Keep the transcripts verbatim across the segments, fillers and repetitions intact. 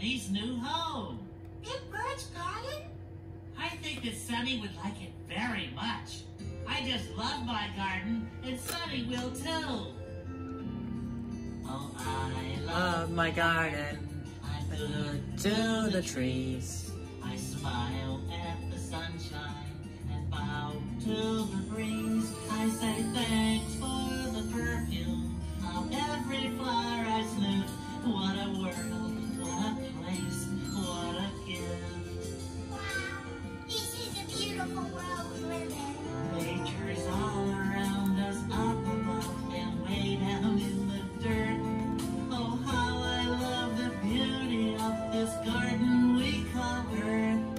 Sunny's new home. Big Bird's garden? I think that Sunny would like it very much. I just love my garden, and Sunny will too. Oh, I love, love my garden. I'm Good to the trees. I smile at the sunshine and bow to the breeze. I say thanks for the perfume of every flower I sniff. What a world, what a place, what a gift. Wow, this is a beautiful world we live in. Nature's all around us, up above and way down in the dirt. Oh, how I love the beauty of this garden we call Earth.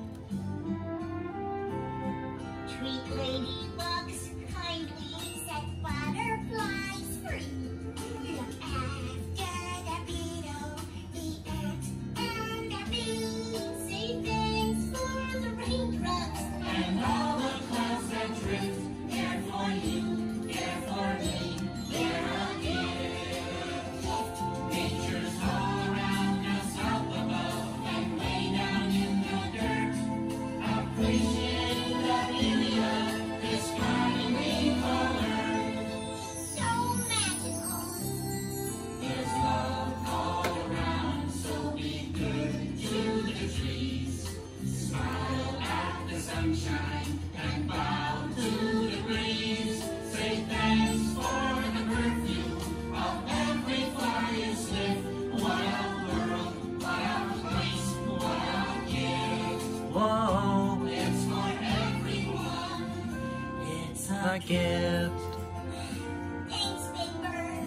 Treat ladybugs kindly, set butterflies free. Look after the beetle, the ant, and the bee. Say thanks for the raindrops And all the clouds that drift, they're for you, they're for me, they're a gift. Nature's all around us, up above and way down in the dirt. Appreciate the beauty of this garden we call Earth. so magical. There's love all around, so be good to the trees. Smile at the sunshine and bow to the breeze. Say thanks for the perfume of every flower you sniff. What a world, what a place, what a gift. Whoa, It's for everyone. It's a a gift. Thanks, Big Bird.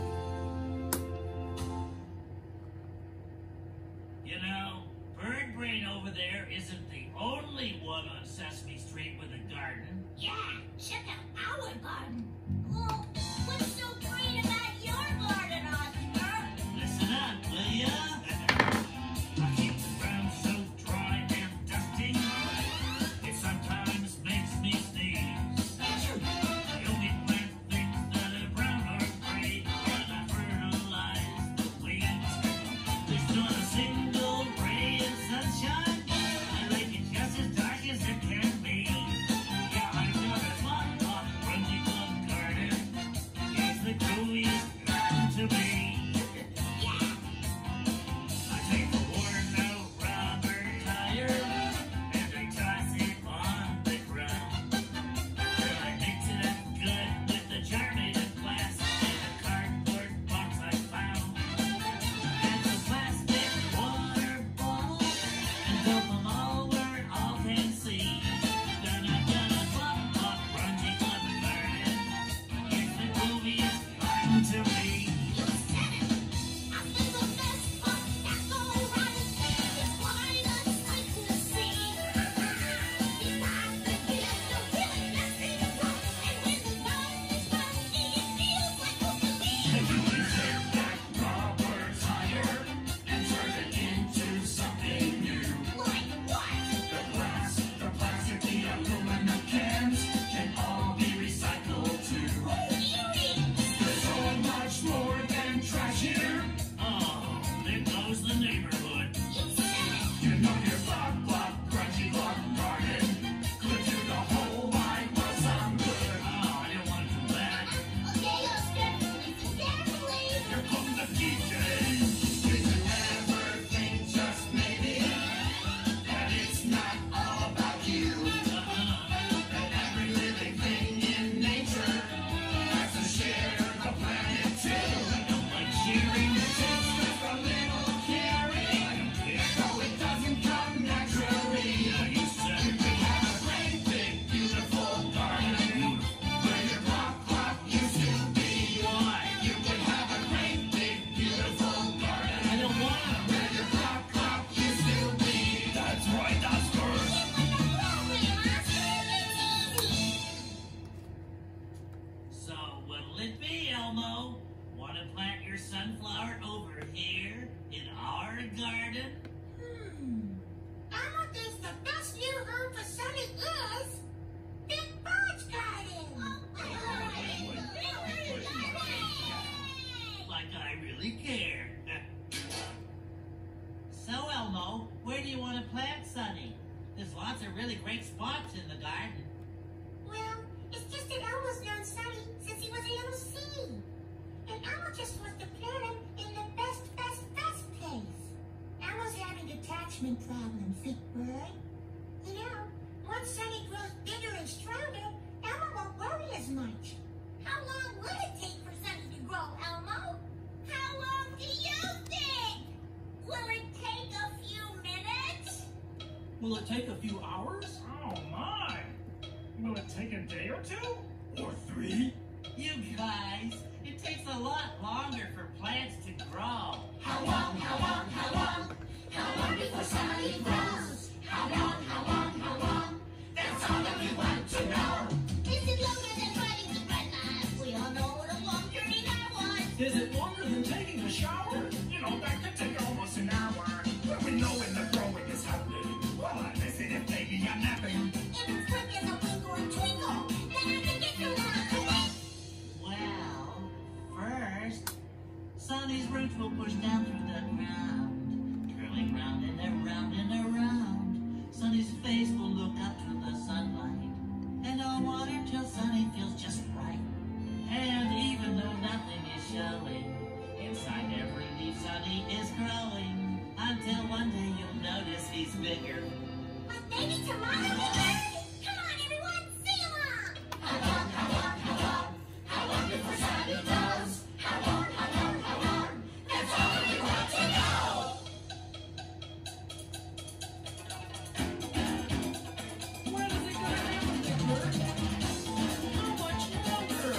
You know, Bird Brain over there isn't the only one on Sesame Street with a garden. Yeah, check out our garden. Well, what's so great about your garden, Oscar? Listen up, will ya? I keep the ground so dry and dusty, it sometimes makes me sneeze. I only plant things that are brown or gray, and I fertilize the weeds. There's not a single ray of sunshine. I like it just as dark as it can be. Yeah, I've got a lot of grungy club garden. plant, Sunny? There's lots of really great spots in the garden. Well, it's just that Elmo's known Sunny since he was a little seed. And Elmo just wants to plant him in the best, best, best place. Elmo's having attachment problems, big bird. You know, once Sunny grows bigger and stronger, Elmo won't worry as much. How long will it take for Sunny to grow, Elmo? How long do you think? Will it take a few minutes? Will it take a few hours? Oh my! Will it take a day or two? Or three? You guys, it takes a lot longer for plants to grow. How long, how long, how long? How long before Sunny grows? How long, how long, how long? That's all that we want to know. Is it longer than riding the red line? We all know what a long journey that was. Is it longer than taking a shower? You know, that could take almost an hour. But we know when the growing is happening. Well, I miss it if baby I'm napping. If it's quick as a wink or a twinkle, then I can get through that. Well, first, Sunny's roots will push down through the ground, curling round and around and around. Sunny's face will look up to the sunlight, and I'll water till Sunny feels just right. And even though nothing is showing, inside every leaf Sunny is growing, until one day you'll notice he's bigger. But maybe tomorrow, big bird? Come on, everyone, sing along. How long, how long, how long? How long before Sunny grows? How long, how long, how long? That's all that we want to know. When is it gonna happen, Big Bird? How much longer?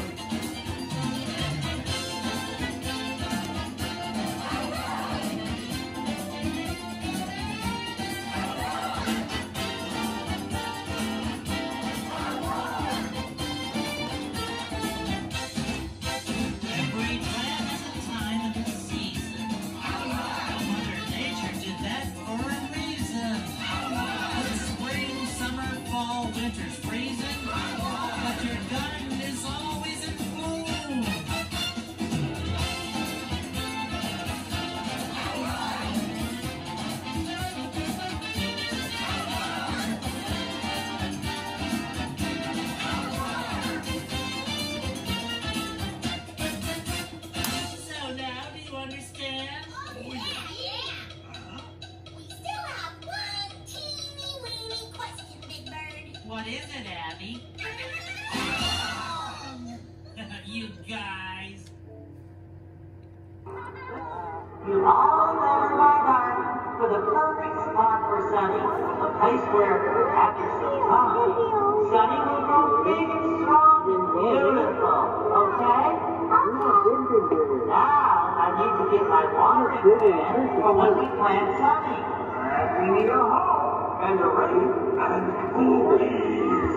Every plant has a time and a season. Mother Nature did that for a reason. With spring, summer, fall, winter's freezing, but your garden is always in bloom. So now, do you understand? Oh, yeah, yeah. We still have one teeny weeny question, Big Bird. What is it, Abby? You guys. You all know my garden for the perfect spot for Sunny, a place where, after some time, Sunny will grow big and strong and beautiful, okay? Now, I need to get my watering can for when we plant Sunny. And we need a hoe, and a rake, and cool breeze.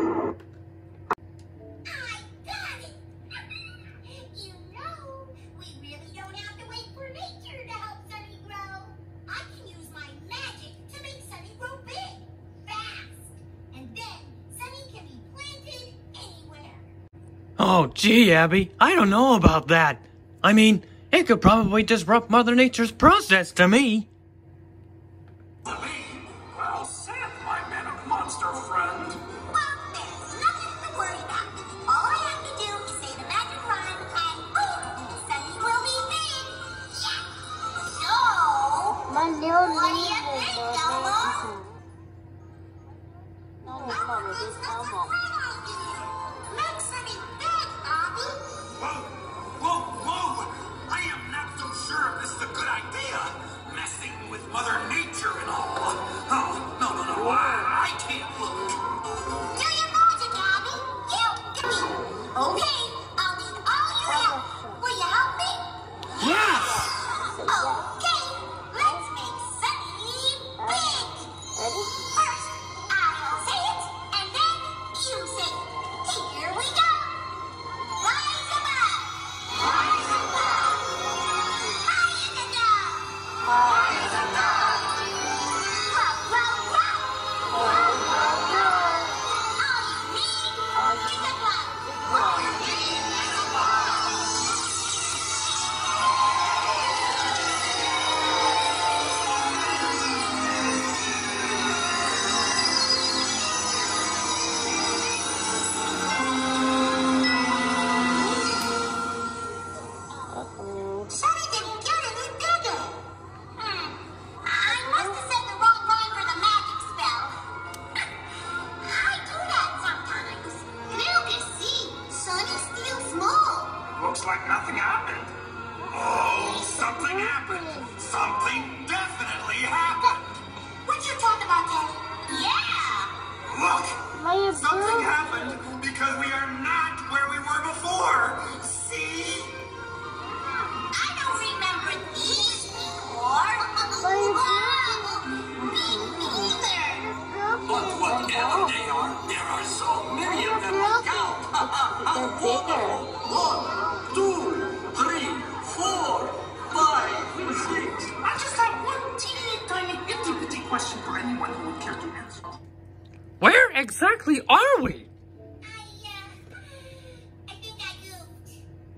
I got it! You know, we really don't have to wait for nature to help Sunny grow. I can use my magic to make Sunny grow big, fast. And then Sunny can be planted anywhere. Oh, gee, Abby, I don't know about that. I mean, it could probably disrupt Mother Nature's process to me. Well said, my manic monster friend. Well, there's nothing to worry about. All I have to do is say the magic rhyme and boom, Sunny will be big. Yeah. So, My little what do you leaf is think, the Elmo? That is probably That's this a Elmo. great idea. Make Sunny big, Bobby. Whoa, whoa, whoa! I am not so sure if this is a good idea. Messing with Mother Nature and all. Oh, no, no, no, I, I can't look. Do your magic, Abby. You give me. Okay, I'll need all your help. Will you help me? Yes! Okay, let's make Sunny big. Ready? First, I'll say it, and then They're bigger. One, two, three, four, five, six. I just have one teeny tiny itty bitty question for anyone who would care to answer. Where exactly are we? I, uh, I think I goofed.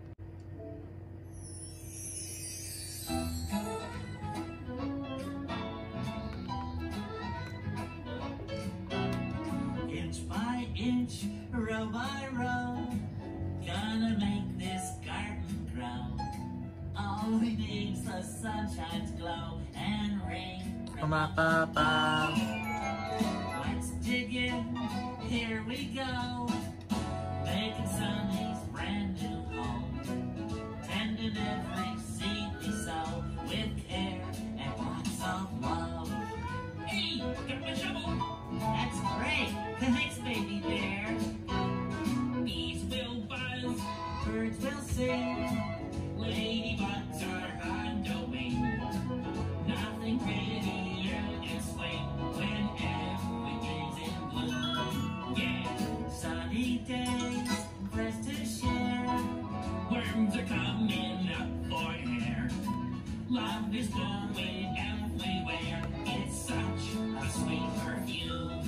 Inch by inch, row by row, gonna make this garden grow. All we need's the sunshine's glow and rain from up above. Let's dig in, here we go, making Sunny's brand new home. Tending every seed we sow with care and lots of love. Hey, got my shovel. That's great. Thanks, baby bear. Bees will buzz, birds will sing, ladybugs are on the wing. Nothing prettier in spring when everything's in bloom. Yeah, sunny days, fresh to share. Worms are coming up for air. Love is blowing everywhere. It's such a sweet perfume.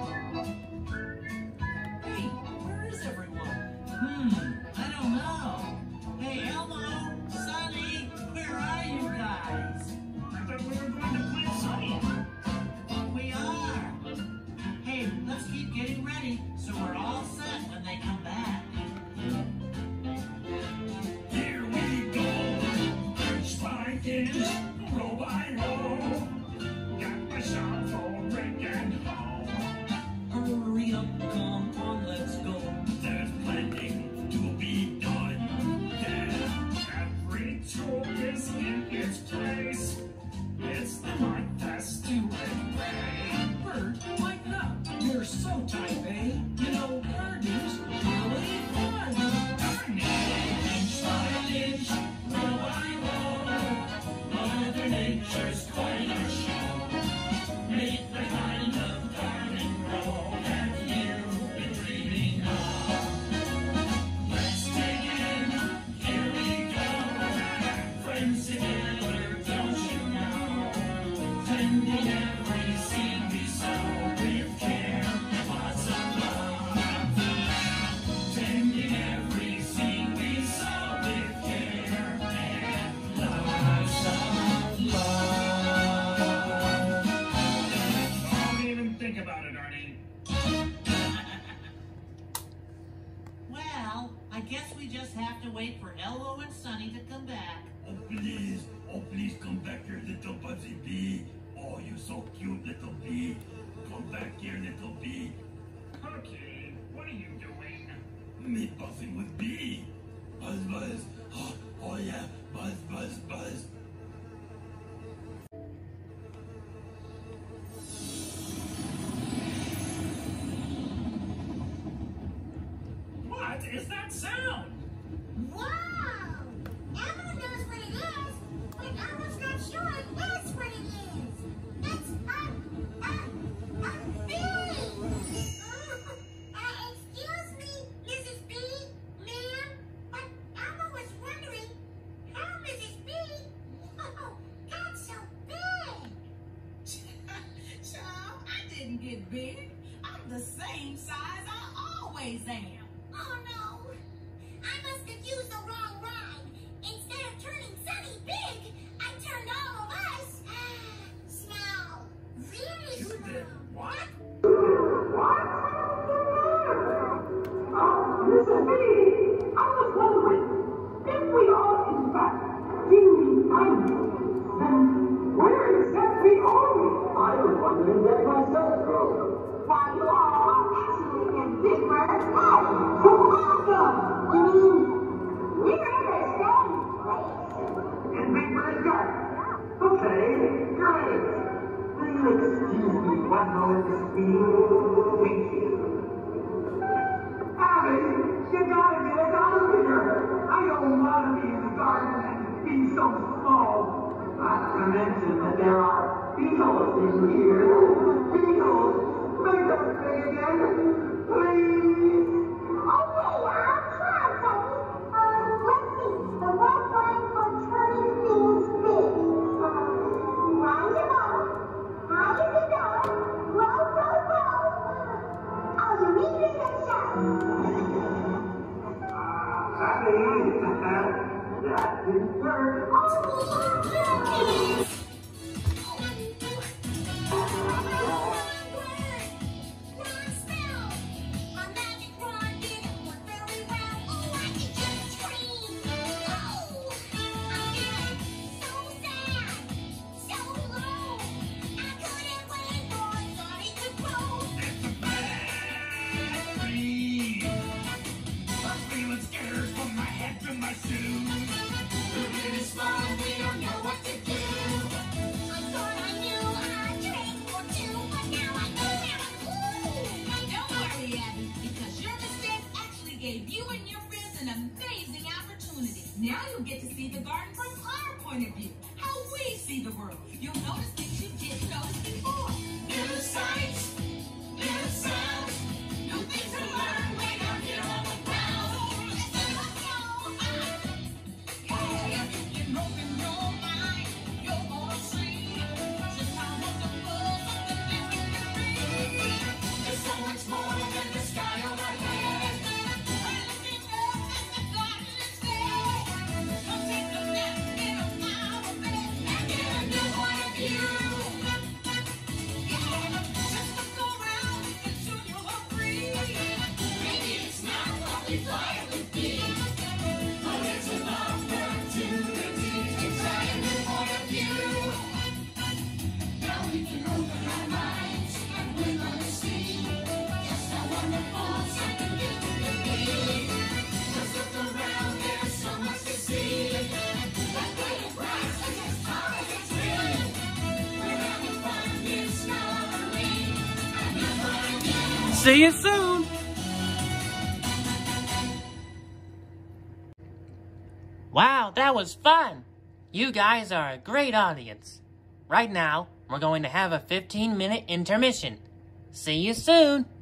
Hey, where is everyone? Hmm, I don't know. Hey, Elmo, Sunny, where are you guys? I thought we were going to plant Sunny. We are. Hey, let's keep getting ready so we're all set when they come back. Here we go. Inch by inch, row by row. Got my shovel, rake and hoe. Hurry up, come on, let's go. There's plenty to be done. Yeah, every tool is in its place. It's the part that's to and pray. Bert, lighten up. You're so type A. You know, gardening's really fun. Gardening, inch by inch, row by row. Mother Nature's quite a show. Make the kind of garden grow that you've been dreaming of. Let's dig in, here we go. Friends together, don't you know? Tending every seed we sow with care and lots of love. Tending every seed we sow with care and lots of love. Don't even think about it, Arnie. Well, I guess we just have to wait for Elmo and Sunny to come back. Oh, please. Oh, please come back here, little Buzzy Bee. Oh, you're so cute, little bee. Come back here, little bee. Okay, what are you doing? Me buzzing with bee. Buzz, buzz. Oh, oh yeah, buzz, buzz, buzz. What is that sound? Wow! Elmo knows what it is, but Elmo's not sure it is what it is. It's a, a, a bee! Uh, excuse me, Missus B, ma'am, but Elmo was wondering how Missus B, oh, got so big. So, I didn't get big. I'm the same size I always am. Oh no! I must have used the wrong rhyme. Instead of turning Sunny big, I turned all of us small. Really You small. did what? What? Oh, Missus B, I was wondering, if we are in fact teeny tiny, then where exactly are we? I was wondering that myself, bro. Why, you all are actually in bigger and so awesome! You mean, we're in the same place? In bigger and Okay, great. Will you excuse me one moment, Miss B? Thank you. Abby, you gotta get us out of here. I don't want to be in the garden and be so small. Not to mention that there are beetles in here. Beetles, make us big again, please. Oh, no, gave you and your friends an amazing opportunity. Now you'll get to see the garden from our point of view, how we see the world. You'll notice things you didn't notice before. New sights, new sounds, new things to learn way down here on the ground. Yeah, if you can open your mind, you're gonna see just how wonderful something different can be. There's so much more than the sky overhead. Looking up at the garden instead. Come take a nap in a flower bed and get a new point of view. Yeah, just look around and soon you'll agree. Maybe it's not what we thought it would be, but it's an opportunity to try a new point of view. Now we can open our minds and we're gonna see just how wonderful something different can be. Just look around, there's so much to see. That great grass is as tall as a tree. We're having fun discovering a new point of view. See you soon. Wow, that was fun. You guys are a great audience. Right now, we're going to have a fifteen minute intermission. See you soon.